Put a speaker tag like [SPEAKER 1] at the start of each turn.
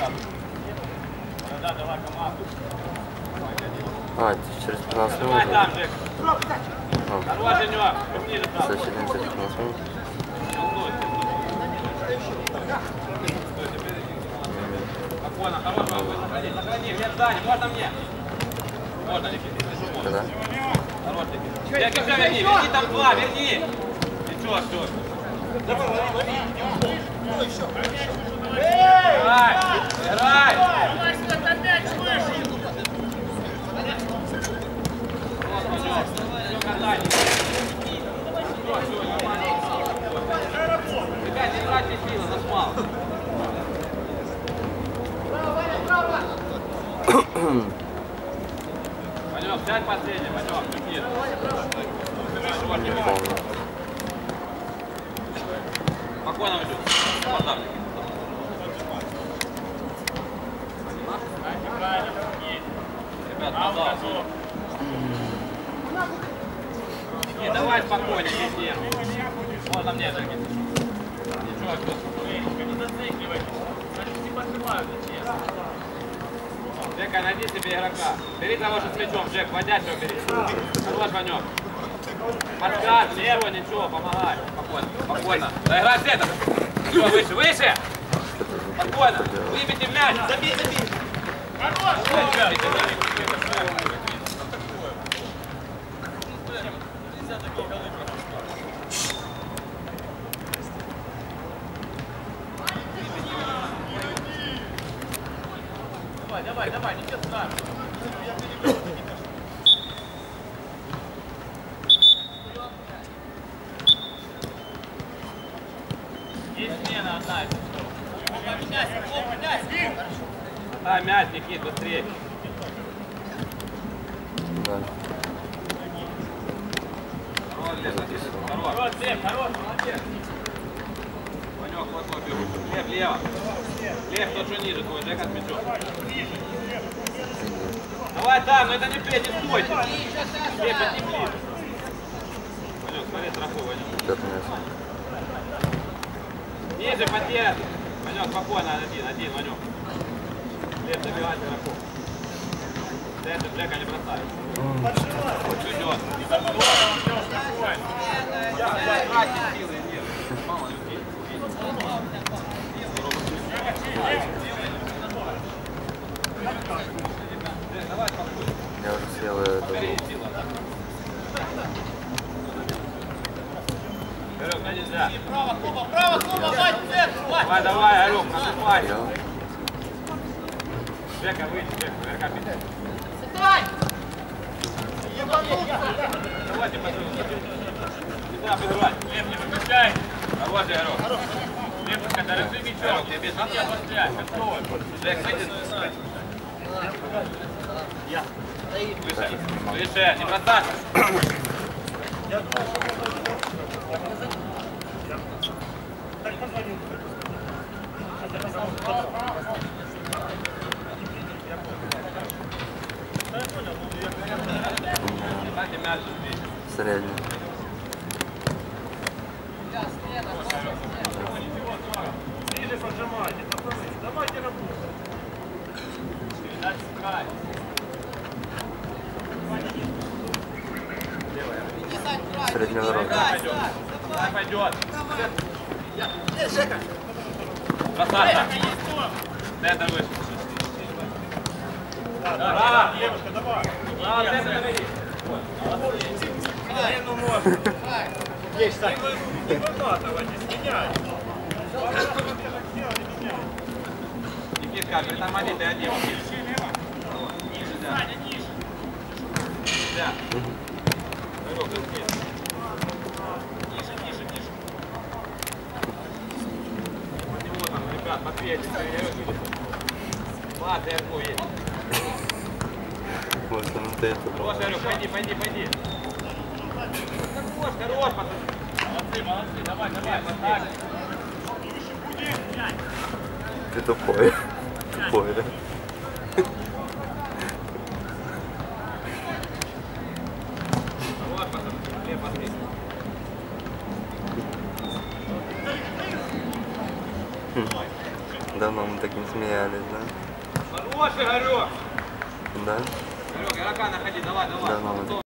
[SPEAKER 1] А, через 15 минут. Соседям через 15 минут.
[SPEAKER 2] Спокойно, хорошо, сохрани, нет сзади, можно мне? Можно, Никита, если можно.
[SPEAKER 1] Да?
[SPEAKER 2] Хорош, Никита. Верни, там два, верни. Ничего, все. Давай, еще. Играй, играй. Все, катай. Все, нормально. Ребят, не тратьте силы, нас мало. Ванек, сядь последний, Ванек, Никит. Спокойно уйдет. Подарок. Ребят, пожалуйста. Не, давай спокойно, везде. Можно мне же. Ничего, не зацикливайтесь. Значит, не пожимают зачем. Джека, найди себе игрока. Бери того же с мячом, Джек, водящего бери. Хорош, Ванек. Подкат, ничего, помогай. Спокойно, спокойно. Доиграй с этого. Все, выше, выше. Спокойно. Выбейте мяч. Забей, забей. Хорош. Давай, давай, не все сюда. Есть смена одна. Да, мяч, Никит, быстрее.
[SPEAKER 1] Да.
[SPEAKER 2] Хорош, Лев, хорош, молодец. Ванек, плохой бегут. Лев, лево. Лев, тот, что ниже твой, Джек от мячом. Давай там, но это не пей, не стойте. Лев, подни ближе. Ванек, смотри, страхуй, Ванек. Ниже, потерян. Ванек, спокойно, один, Ванек. Лев, забивай игроков. Это Джека не бросает. Вот идет. Тратить силы нет. Мало людей. Давай спокойно.
[SPEAKER 1] Я уже съел это.
[SPEAKER 2] Орёк, да нельзя.
[SPEAKER 3] Право, Коба,
[SPEAKER 2] Давай, давай, Орёк, насыпай. Джека, выйди, Джека, наверняка бить.
[SPEAKER 3] Давай!
[SPEAKER 2] Давайте, пожалуйста. Не надо играть. Лев, не выключай. Хороший игрок. Лев, когда разыми мячом, тебе без надо обострять. Джек, выйди. Выше, выше, не бросайся.
[SPEAKER 1] Средний.
[SPEAKER 2] Ниже поджимайте, пацаны. Давайте работать.
[SPEAKER 1] Средний ворот.
[SPEAKER 2] Давай, пойдет. Жека. Красавца. Центр выше. Да, девушка, давай. Да, центр наведи. Ну можно. Есть, так. Не выматывайтесь, меняй. Никитка, притормози, ты один. Ниже, Саня, ниже. Да. Ниже. Вот него там, ребят, подветьте, ладно, я жму, есть.
[SPEAKER 1] Вот он это.
[SPEAKER 2] Хорош, Арюк, пойди. Хорош, пацаны. Молодцы, давай, поставь.
[SPEAKER 1] Ты тупой. Тупой, да?
[SPEAKER 2] Хорош, пацаны, Лев, посмотри.
[SPEAKER 1] Давно мы Мы так не смеялись, да?
[SPEAKER 2] Хороший, Игорек!
[SPEAKER 1] Да?
[SPEAKER 2] Игорек, игрока находи, давай, давай.
[SPEAKER 1] Давно мы